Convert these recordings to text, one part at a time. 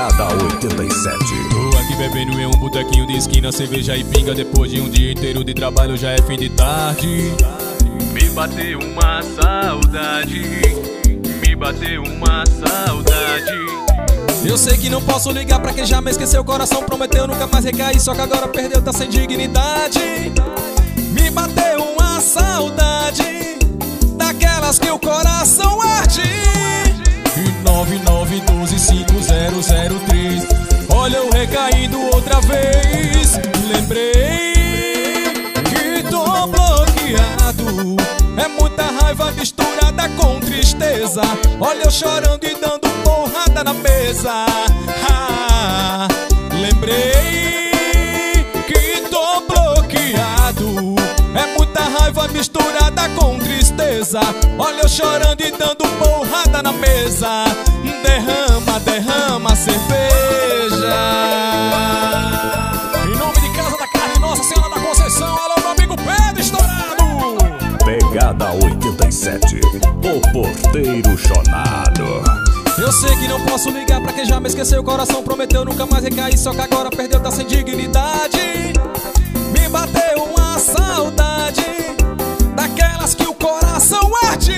Pegada 87. Tô aqui bebendo em um botequinho de esquina, cerveja e pinga. Depois de um dia inteiro de trabalho já é fim de tarde. Me bateu uma saudade, me bateu uma saudade. Eu sei que não posso ligar pra quem já me esqueceu. O coração prometeu nunca mais recair, só que agora perdeu, tá sem dignidade. Me bateu uma saudade, daquelas que o coração arde. 99125003. Olha eu recaindo outra vez. Lembrei que tô bloqueado. É muita raiva misturada com tristeza. Olha eu chorando e dando porrada na mesa. Lembrei que tô bloqueado. É muita raiva misturada com tristeza. Olha eu chorando e dando porrada na mesa. Derrama, derrama cerveja. Em nome de Casa da Carne Nossa Senhora da Conceição, alô meu amigo Pedro Estourado. Pegada 87, o porteiro chonado. Eu sei que não posso ligar pra quem já me esqueceu. O coração prometeu nunca mais recair, só que agora perdeu, tá sem dignidade. Me bateu uma saudade, daquelas que o coração arde.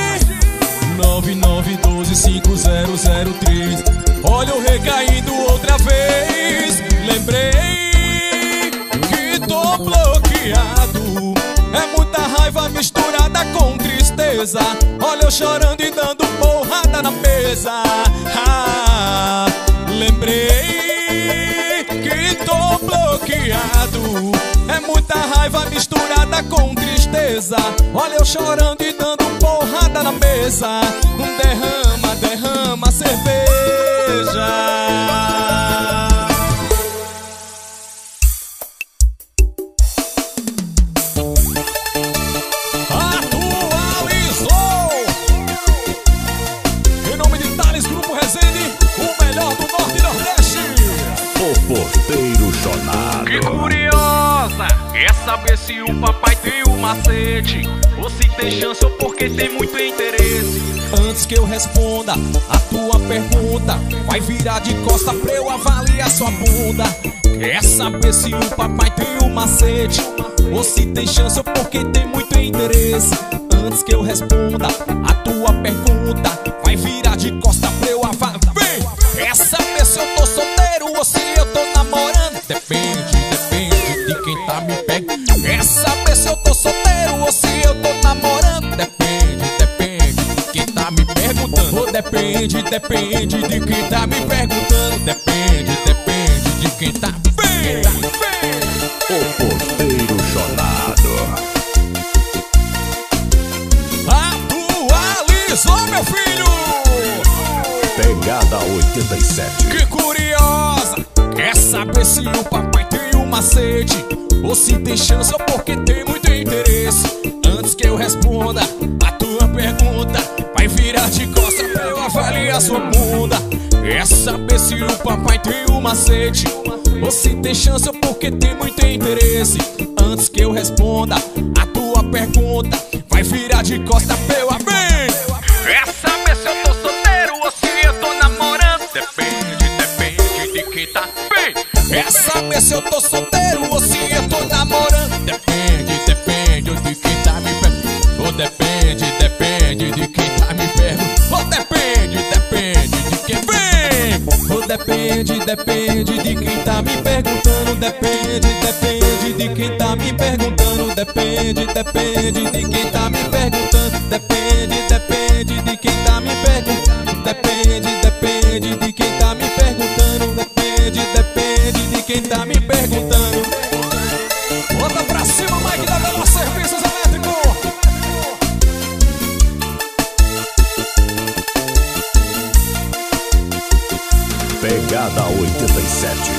99125003. Olha eu recaindo outra vez. Lembrei que tô bloqueado. É muita raiva misturada com tristeza. Olha eu chorando e dando porrada na mesa. Lembrei que tô bloqueado. É muita raiva misturada com tristeza. Olha eu chorando e dando porrada na mesa. Derrama, derrama cerveja. Atualizou! Em nome de Thales Grupo Resende, o melhor do Norte e Nordeste. O porteiro chonado. Que curiosa é saber se o papai tem um macete, ou se tem chance ou porque tem muito interesse. Antes que eu responda a tua pergunta, vai virar de costa pra eu avaliar sua bunda. Quer saber se o papai tem um macete, ou se tem chance ou porque tem muito interesse. Antes que eu responda a tua pergunta, vai virar de costa pra eu avaliar. Vem! Quer saber se eu tô solteiro ou se eu tô namorando? Depende de quem tá me pegando. Quer saber se eu tô solteiro ou se eu tô namorando? Depende de quem tá me perguntando. Ou depende de quem tá me perguntando. Depende de quem tá me perguntando. O porteiro chonado. Atualizou, meu filho! Pegada 87. Que curiosa! Quer saber se o papai tem um macete, ou se tem chance ou porque tem muito interesse. Antes que eu responda a tua pergunta, vai virar de costa pra eu avaliar sua bunda. Quer saber se o papai tem um macete, ou se tem chance ou porque tem muito interesse. Antes que eu responda a tua pergunta, vai virar de costa pra eu avaliar. Quer saber se eu tô solteiro ou se eu tô namorando? Depende de quem tá bem. Quer saber se eu tô solteiro ou se eu tô namorando? Depende de quem tá me perguntando. Ou depende de quem tá me perguntando. Ou depende de quem vem. Ou depende de quem tá me perguntando. Depende de quem tá me perguntando. Depende de quem tá me perguntando. Depende de quem tá me perguntando. Depende de quem tá me perguntando. Depende de quem tá me perguntando. Bota pra cima, Mike da Veloz Serviços Elétricos. Pegada 87.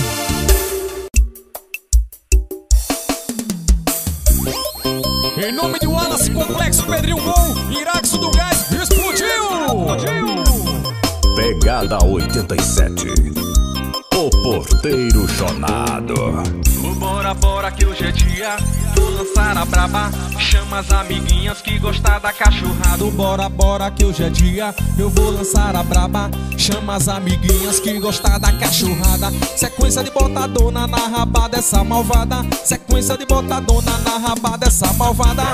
Em nome de Wallace Complexo Pedrinho Gol, Iraxo do Gás, explodiu! Pegada 87. O Porteiro Chonado. Bora, bora que hoje é dia, vou lançar a braba. Chama as amiguinhas que gostam da cachorrada. Bora, bora que hoje é dia, eu vou lançar a braba. Chama as amiguinhas que gostam da cachorrada. Sequência de botadona na raba dessa malvada. Sequência de botadona na raba dessa malvada.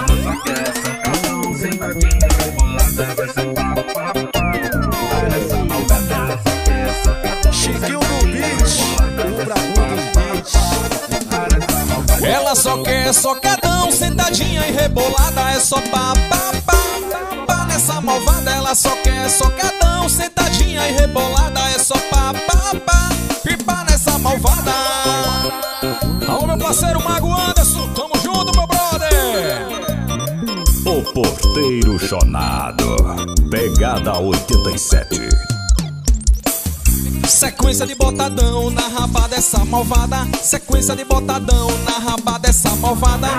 Chiquinho do beat, o brabo do beat. Ela só quer socadão, sentadinha e rebolada. É só pá, pá, pá, pá, pá nessa malvada. Ela só quer socadão, sentadinha e rebolada. É só pá, pá, pá, e pá nessa malvada. Alô, meu parceiro Mago Anderson, tamo junto, meu brother. O Porteiro Chonado. Pegada 87. Sequência de botadão na raba dessa malvada. Sequência de botadão na raba dessa malvada.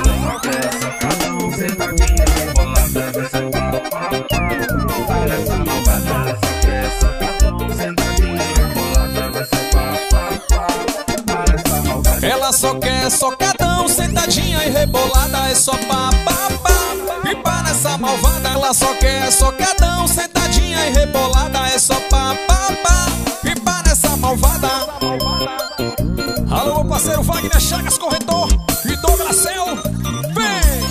Ela só quer socadão, sentadinha e rebolada. É só pá, pá, pá, e pá nessa malvada. Ela só quer socadão, sentadinha e rebolada. É só pá, pá, pá, e pá nessa malvada. Alô, meu parceiro Wagner Chagas, corretor, e Douglas Cel, vem!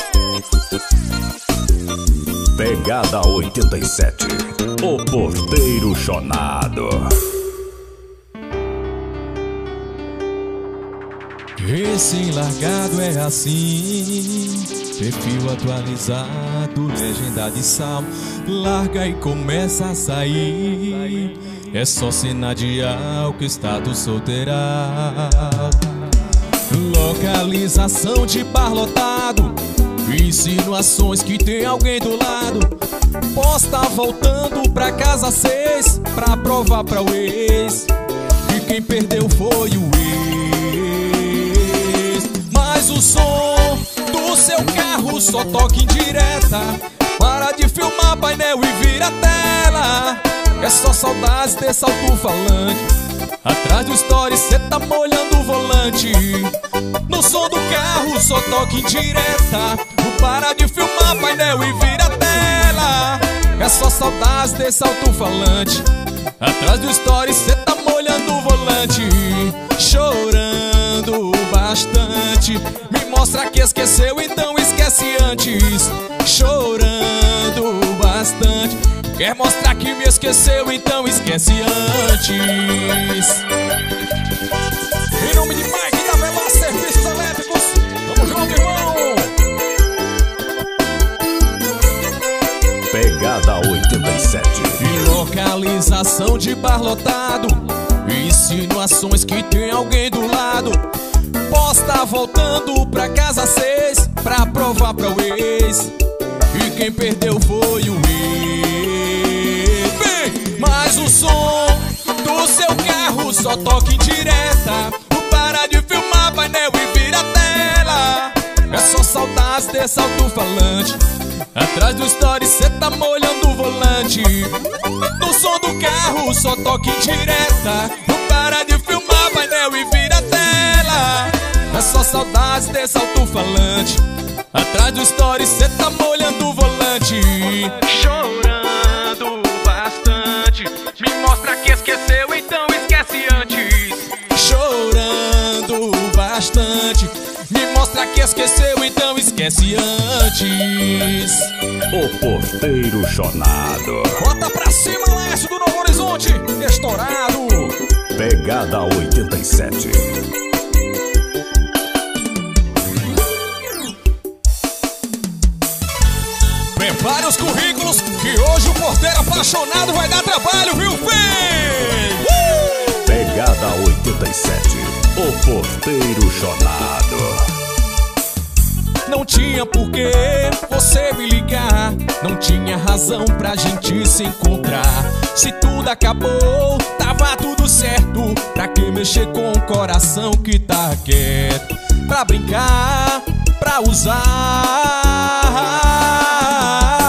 Pegada 87. O Porteiro Chonado. Esse largado é assim, perfil atualizado, legenda de salmo. Larga e começa a sair. É só sinal de álcool, estado solteiral. Localização de bar lotado, insinuações que tem alguém do lado. Posta voltando pra casa 6 pra provar pra o ex que quem perdeu foi o ex. Mas o som do seu carro só toca em direta. Para de filmar painel e vira tela. É só saudades desse alto-falante. Atrás do story cê tá molhando o volante. No som do carro só toca em direta. Para de filmar painel e vira tela. É só saudades desse alto-falante. Atrás do story cê tá molhando o volante. Chorando bastante. Me mostra que esqueceu, então esquece antes. Chorando bastante. Quer mostrar que me esqueceu, então esquece antes. Em nome de Mike da Veloz Serviços Elétricos, tamo junto, irmão. Pegada 87. Localização de bar lotado, insinuações que tem alguém do lado. Posta voltando pra casa 6 pra provar pra o ex e quem perdeu foi o ex. Vem! Mas o som do seu carro só toca em direta. Para de filmar painel e vira tela. É só saudades desse alto-falante. Atrás do story cê tá molhando o volante. No som do carro só toca em direta. Para de filmar painel e vira tela. É só saudades desse alto-falante. Atrás do story cê tá molhando o volante. Chorando bastante. Me mostra que esqueceu, então esquece antes. Chorando bastante. Me mostra que esqueceu, então esquece antes. O Porteiro Chonado. Bota pra cima, Lécio do Novo Horizonte, estourado. Pegada 87. Prepare os currículos, que hoje o porteiro apaixonado vai dar trabalho, viu, vem? Pegada 87. O Porteiro Chonado. Não tinha porquê você me ligar, não tinha razão pra gente se encontrar. Se tudo acabou, tava tudo certo. Pra que mexer com o coração que tá quieto? Pra brincar, pra usar.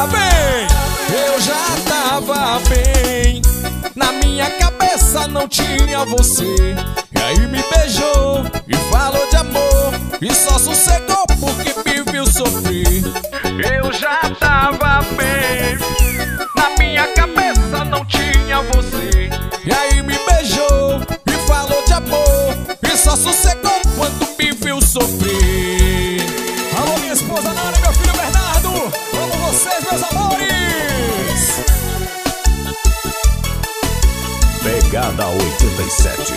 Bem, eu já tava bem. Na minha cabeça não tinha tinha você. E aí me beijou e falou de amor, e só sossegou porque me viu sofrer. Eu já tava bem, na minha cabeça não tinha você. E aí me beijou e falou de amor, e só sossegou quando me viu sofrer. Alô, minha esposa Nara e meu filho Bernardo, amo vocês, meus amores. Pegada 87.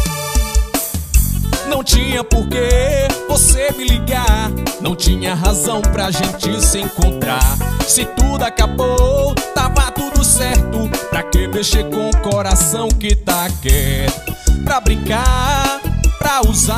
Não tinha porquê você me ligar, não tinha razão pra gente se encontrar. Se tudo acabou, tava tudo certo. Pra que mexer com o coração que tá quieto? Pra brincar, pra usar.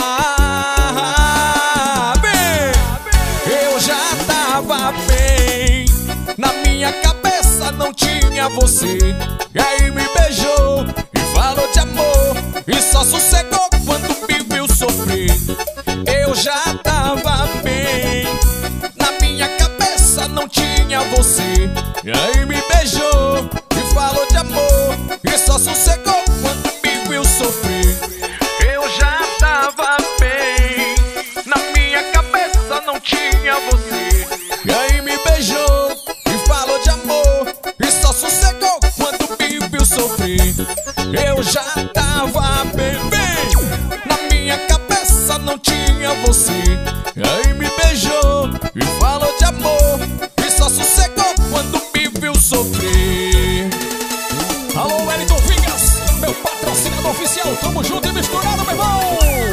Bem, eu já tava bem, na minha cabeça não tinha você. E aí me beijou e falou de amor, e só sossegou quando me viu sofrer. Eu já tava bem, na minha cabeça não tinha você. E aí me beijou e falou de amor, e só sossegou quando me viu sofrer. Eu já tava bem, na minha cabeça não tinha você. E aí me beijou e falou de amor, e só sossegou quando me viu sofrer. Eu já tava bem, na minha cabeça não tinha você. E aí me beijou e falou de amor, e só sossegou quando me viu sofrer. Alô, Wellington Vingas, meu patrocinador oficial, tamo junto e misturado, meu irmão.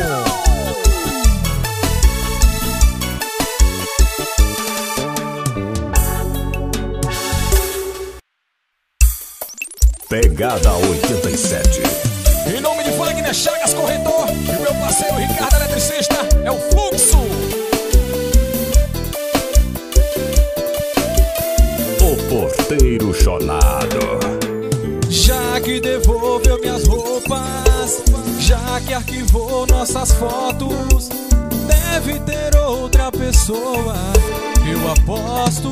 Pegada 87. Em nome de Wagner Chagas Corretor e meu parceiro Ricardo Eletricista, é o Fluxo. O Porteiro Chonado. Já que devolveu minhas roupas, já que arquivou nossas fotos, deve ter outra pessoa, eu aposto.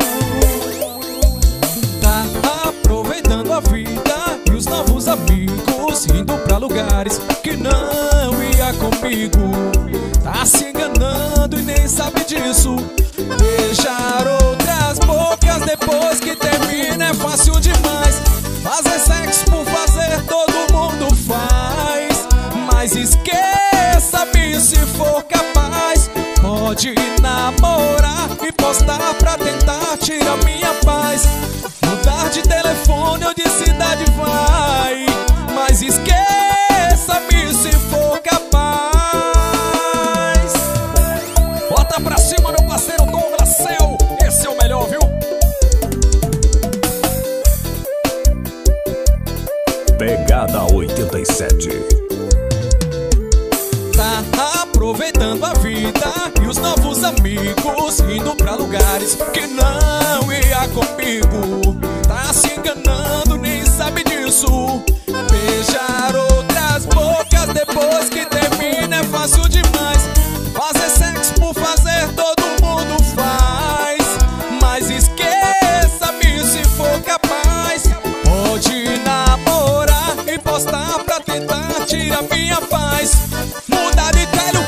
Tá aproveitando a vida e os novos amigos, indo pra lugares que não ia comigo. Tá se enganando e nem sabe disso. Beijar outras bocas depois que termina é fácil demais. Fazer sexo por fazer todo mundo faz, mas esqueça-me se for capaz. Pode namorar e postar pra tentar tirar minha paz. Mudar de telefone ou de cidade vai, mas esqueça-me se for capaz. Bota pra cima, meu parceiro Douglas Céu, esse é o melhor, viu? Pegada 87. Tá aproveitando a vida e os novos amigos, indo pra lugares que não ia comigo. Tá se enganando, nem sabe disso. Beijar outras bocas depois que termina é fácil demais. Fazer sexo por fazer todo mundo faz, mas esqueça-me se for capaz. Pode namorar e postar pra tentar tirar minha paz. Mudar de telho,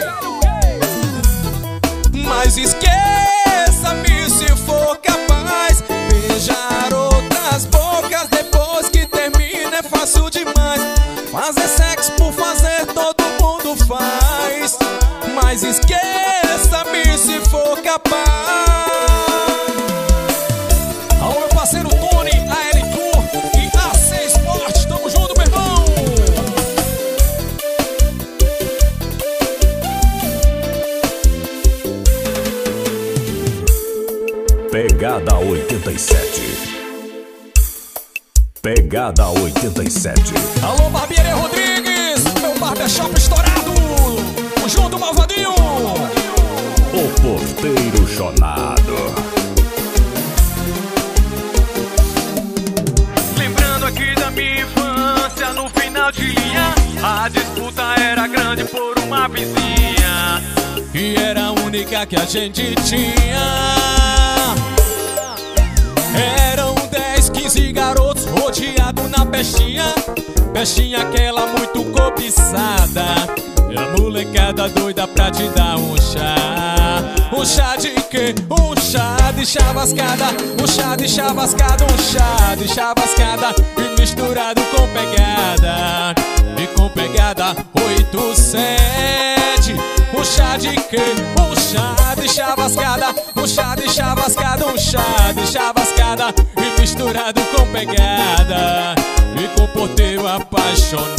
mas esqueça-me se for capaz. Beijar outras bocas depois que termina é fácil demais. Fazer sexo por fazer todo mundo faz, mas esqueça-me se for capaz. Alô, meu parceiro Tony, AL Tour e AC Sport, tamo junto, meu irmão. Pegada 87. Pegada 87. Alô, Barbeiro Rodrigues, meu barbershop estourado. Tamo junto, malvadinho. O Porteiro Chonado. Lembrando aqui da minha infância, no final de linha, a disputa era grande por uma vizinha, que era a única que a gente tinha. Eram 10, 15 garotos rodeados na pestinha, Festinha aquela muito cobiçada, e a molecada doida pra te dar um chá. Um chá de quê? Um chá de chavascada. Um chá de chavascada, um chá de chavascada, e misturado com pegada, e com pegada 8-7. Um chá de quê? Um chá de chavascada. Um chá de chavascada, um chá de chavascada, e misturado com pegada, e com porteiro apaixonado.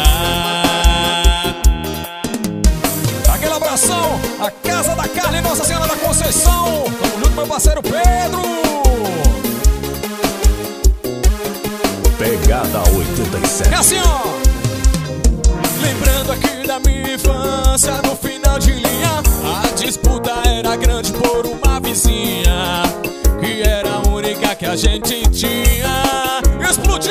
Aquele abração, a Casa da Carne, Nossa Senhora da Conceição. Tamo junto, meu parceiro Pedro. Pegada 87. É assim, ó. Lembrando aqui da minha infância, no final de linha, a disputa era grande por uma vizinha, que era a única que a gente tinha. Explodiu!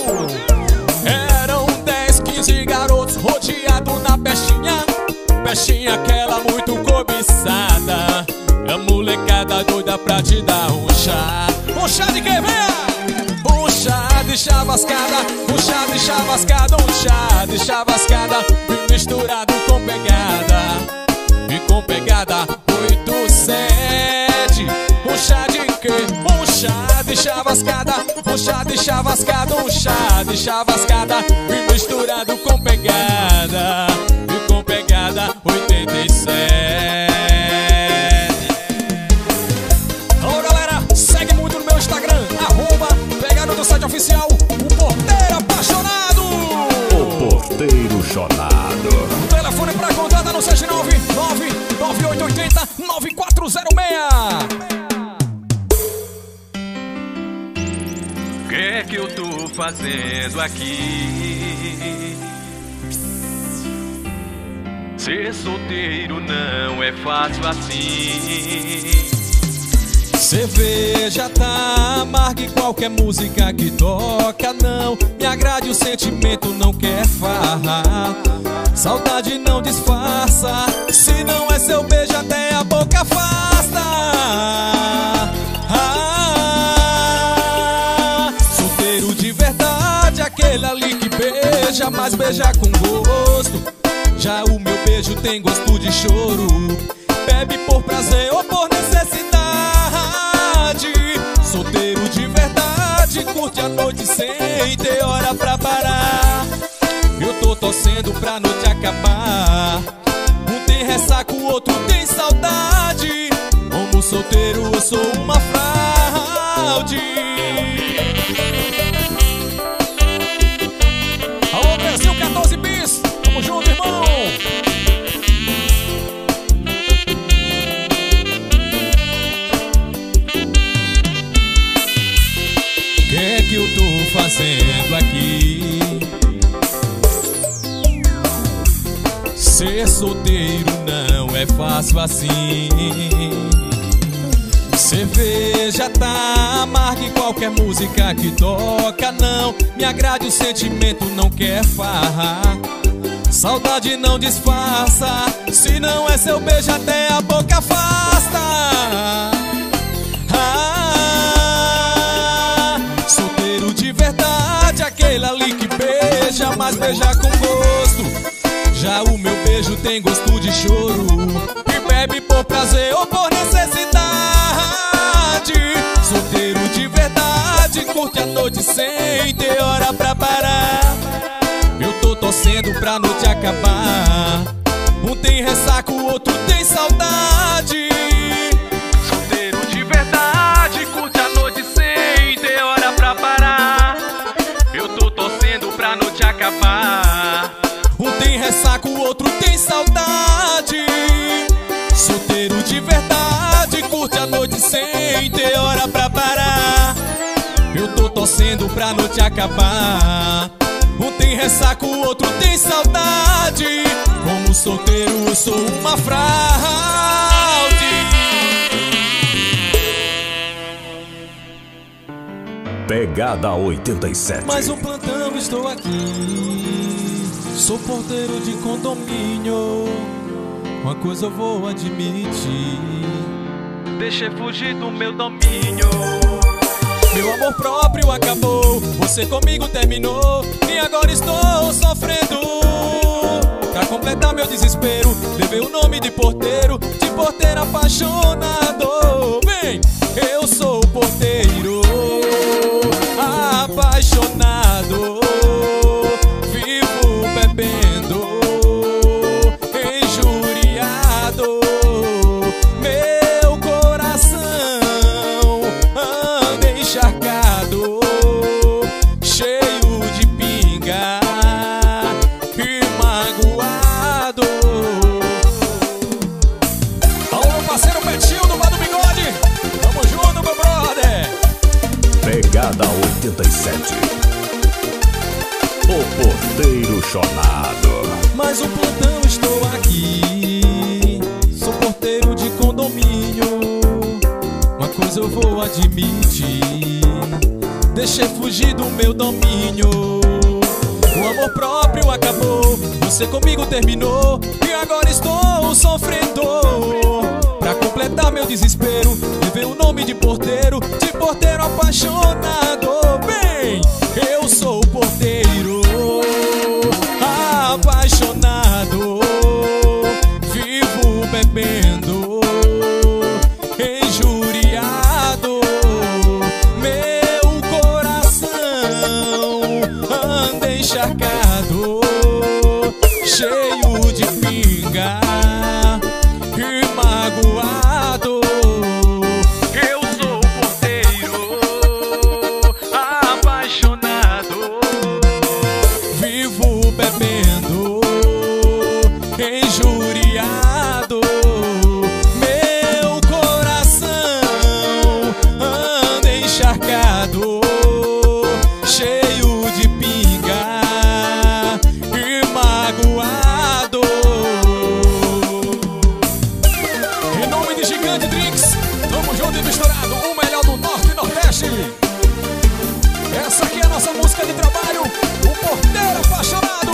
Eram 10, 15 garotos rodeados na pestinha. Pestinha aquela muito cobiçada, a molecada doida pra te dar um chá. Um chá de quem venha? Um chá de chavascada. Um chá de chavascada, um chá de chavascada, e misturado com pegada, e com pegada 8-7. Um chá de quê? Um chá de chavascada. Um chá de chavascada, um chá de chavascada, e misturado com pegada, e com pegada 87. Alô galera, segue muito no meu Instagram, @pegada do site oficial, o Porteiro Apaixonado. O Porteiro Chonado. O telefone pra contato é no 699-9880-9406. Que é que eu tô fazendo aqui? Ser solteiro não é fácil assim. Cerveja tá amarga e qualquer música que toca não me agrade, o sentimento não quer farra. Saudade não disfarça, se não é seu beijo até a boca afasta. Solteiro de verdade, aquele ali que beija, mas beija com gosto. Já o meu beijo tem gosto de choro, bebe por prazer ou por necessidade. Solteiro de verdade, curte a noite sem ter hora pra parar. Eu tô torcendo pra noite acabar. Um tem ressaca, o outro tem saudade. Como solteiro eu sou uma fraude. Alô Brasil 14 bis, tamo junto, irmão. O que é que eu tô fazendo aqui? Ser solteiro não é fácil assim. Cerveja tá amarga e qualquer música que toca não me agrade, o sentimento não quer farra. Saudade não disfarça, se não é seu beijo até a boca afasta. Solteiro de verdade, aquele ali que beija, mas beija com gosto. Já o meu beijo tem gosto de choro, e bebe por prazer ou por necessidade. Solteiro de verdade, curte a noite sem ter hora pra parar. Eu tô torcendo pra noite acabar. Um tem ressaca, o outro tem saudade. Solteiro de verdade, curte a noite sem ter hora pra parar. Eu tô torcendo pra noite acabar. Um tem ressaca, o outro tem saudade. Solteiro de verdade, curte a noite sem ter hora pra parar. Eu tô torcendo pra noite acabar. Um tem ressaca, o outro tem saudade. Como solteiro eu sou uma fraude. Pegada 87. Mais um plantão, estou aqui. Sou porteiro de condomínio. Uma coisa eu vou admitir: deixei fugir do meu domínio. Meu amor próprio acabou, você comigo terminou e agora estou sofrendo. Pra completar meu desespero, levei o nome de porteiro apaixonado. Vem, eu sou o porteiro apaixonado, vivo bebendo, injuriado. Meu coração anda encharcado, cheio de pinga e magoado. Alô, meu parceiro Betinho do Bar do Bigode, tamo junto, meu brother. Pegada 87. O Porteiro Chonado. Mas o plantão estou aqui, sou porteiro de condomínio. Uma coisa eu vou admitir, deixei fugir do meu domínio. O amor próprio acabou, você comigo terminou e agora estou sofrendo. Pra completar meu desespero, levei o nome de porteiro apaixonado. Bem, eu sou o porteiro apaixonado, vivo bebendo, injuriado. Meu coração anda encharcado, cheio de pinga e magoado. Eu sou o porteiro apaixonado, vivo bebendo, injuriado. Meu coração anda encharcado, cheio de pinga e magoado. Em nome de Gigante Drinks, tamo junto e misturado, o melhor do Norte e Nordeste. Essa aqui é a nossa música de trabalho, o Porteiro Apaixonado.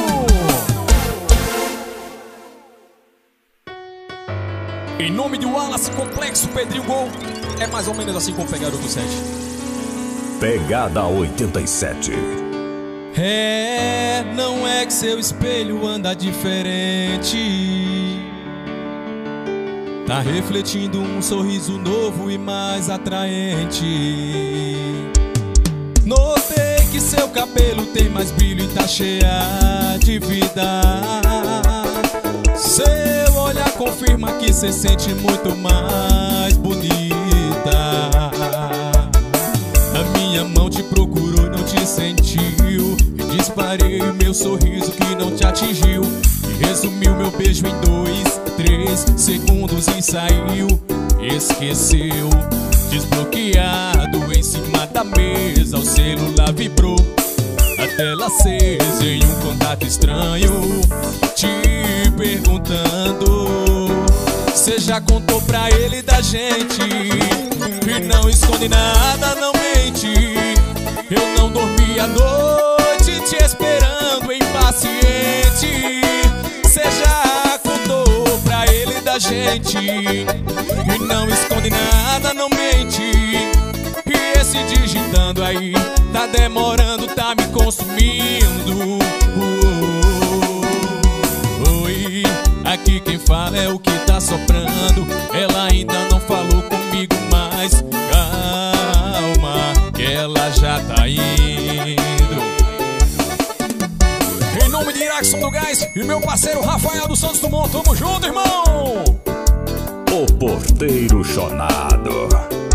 Em nome de Wallace Complexo Pedrinho Gol, é mais ou menos assim como pegado do 7. Pegada 87. É, não é que seu espelho anda diferente, tá refletindo um sorriso novo e mais atraente. Notei que seu cabelo tem mais brilho e tá cheia de vida. Seu olhar confirma que cê sente muito mais bonita. A minha mão te procurou e não te sentiu, e disparei meu sorriso que não te atingiu, e resumiu meu beijo em 2, 3 segundos e saiu. Esqueceu, desbloqueado em cima da mesa, o celular vibrou, a tela acesa em um contato estranho, te perguntando: cê já contou pra ele da gente? E não esconde nada, não mente. Eu não dormi a noite te esperando, impaciente. Cê já contou pra ele da gente? E não esconde nada, não mente. E esse digitando aí tá demorando, tá me consumindo. Oi, aqui quem fala é o que tá soprando. Ela ainda não falou comigo, mas calma, que ela já tá indo. Em nome de Iraxson do Gás e meu parceiro Rafael dos Santos Dumont, tamo junto, irmão! O Porteiro Chonado.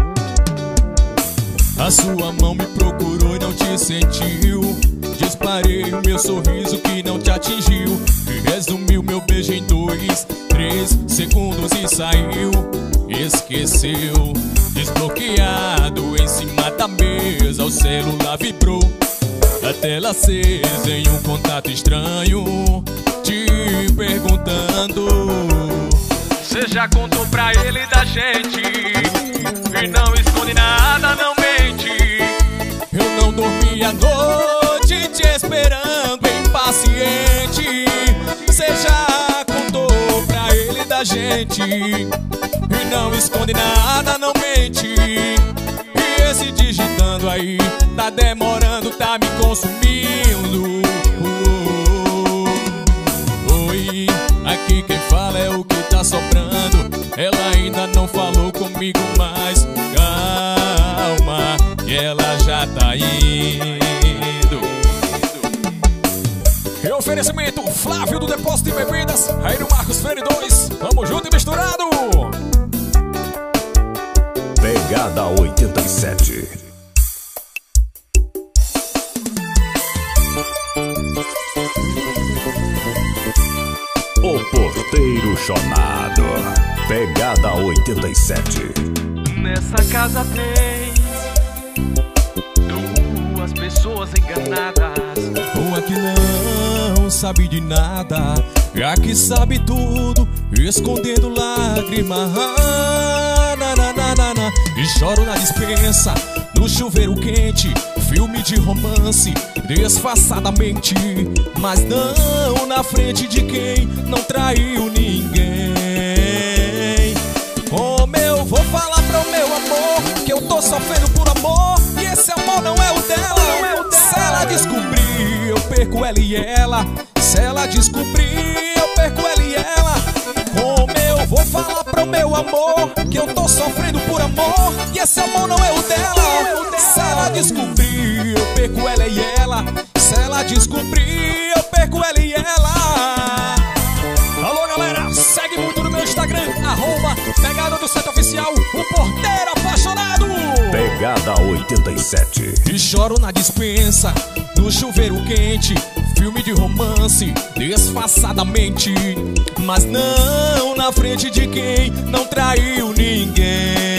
A sua mão me procurou e não te sentiu, disparei o meu sorriso que não te atingiu, e resumiu meu beijo em 2, 3 segundos e saiu. Esqueceu, desbloqueado em cima da mesa, o celular vibrou, a tela acesa em um contato estranho, te perguntando: cê já contou pra ele da gente? E não esconde nada, não mente. Eu não dormi a noite te esperando, impaciente. Cê já contou pra ele da gente? E não esconde nada, não mente. E esse digitando aí tá demorando, tá me consumindo. Oi, aqui quem fala é o que tá soprando. Ela ainda não falou comigo, mas calma, que ela já tá indo. E oferecimento Flávio do Depósito de Bebidas, aí do Marcos Freire 2. Tamo junto e misturado. Pegada 87. O Porteiro Chonado. Pegada 87. Nessa casa tem duas pessoas enganadas. Uma que não sabe de nada, e a que sabe tudo, escondendo lágrimas. E choro na dispensa, no chuveiro quente, filme de romance, disfarçadamente, mas não na frente de quem não traiu ninguém. Como eu vou falar pro meu amor que eu tô sofrendo por amor, e esse amor não é o dela? Se ela descobrir, eu perco ela e ela. Se ela descobrir, eu perco ela e ela. Como eu vou falar pro meu amor que eu tô sofrendo por amor, e esse amor não é o dela? Se ela descobrir, eu perco ela e ela. Se ela descobrir, eu perco ela e ela. Alô galera, segue muito no meu Instagram, @Pegada do Set Oficial, o Porteiro Apaixonado. Pegada 87. E choro na dispensa, no chuveiro quente, filme de romance, disfarçadamente, mas não na frente de quem não traiu ninguém.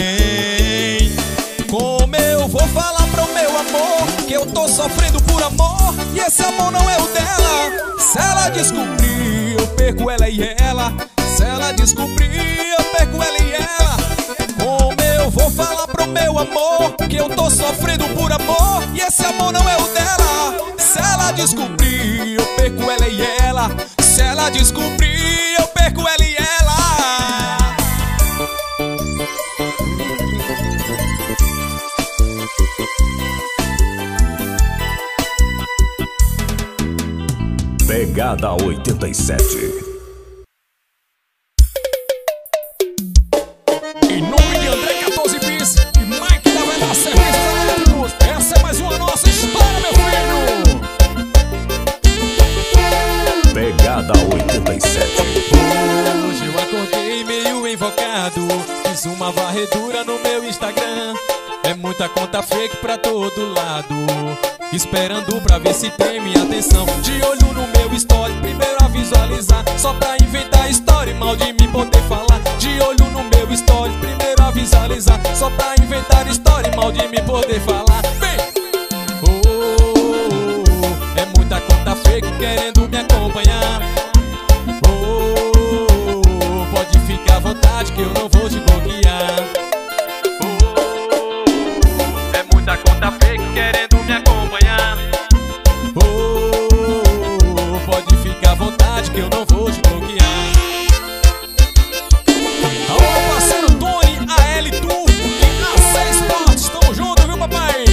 Como eu vou falar pro meu amor que eu tô sofrendo por amor, e esse amor não é o dela? Se ela descobrir, eu perco ela e ela. Se ela descobrir, eu perco ela e ela. Como eu vou falar pro meu amor que eu tô sofrendo por amor, e esse amor não é o dela? Se ela descobrir, eu perco ela e ela. Se ela descobrir, eu perco ela e ela. Pegada 87. Em nome de André 14 Bis e Mike da Vela Serviços Elétricos, essa é mais uma nossa história, meu filho. Pegada 87. Hoje eu acordei meio invocado, fiz uma varredura no meu Instagram. É muita conta fake pra todo lado, esperando pra ver se tem minha atenção. De olho no meu story, primeiro a visualizar, só pra inventar história e mal de mim poder falar. De olho no meu story, primeiro a visualizar, só pra inventar história e mal de mim poder falar. Vem! É muita conta fake querendo me acompanhar. Pode ficar à vontade que eu não vou te bloquear. É muita conta fake querendo me acompanhar. Pode ficar à vontade que eu não vou te bloquear. Alô, parceiro Tony, AL Tour e AC Sports, tamo junto, viu papai?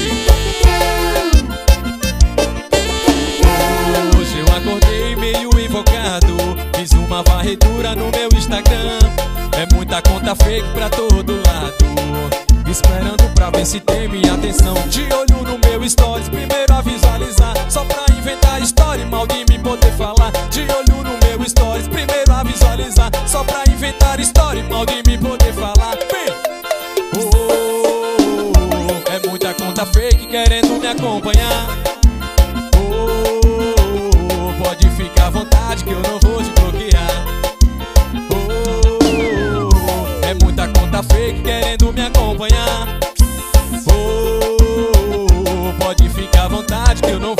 Hoje eu acordei meio invocado, fiz uma varredura no meu Instagram. É muita conta fake pra todo lado, esperando pra ver se tem minha atenção. De olho no meu stories, primeiro a visualizar, só pra inventar história e mal de mim poder falar. De olho no meu stories, primeiro a visualizar, só pra inventar história e mal de mim poder falar. Vem! É muita conta fake querendo me acompanhar. Pode ficar à vontade que eu não vou te bloquear. É muita conta fake querendo me acompanhar. Pode ficar à vontade que eu não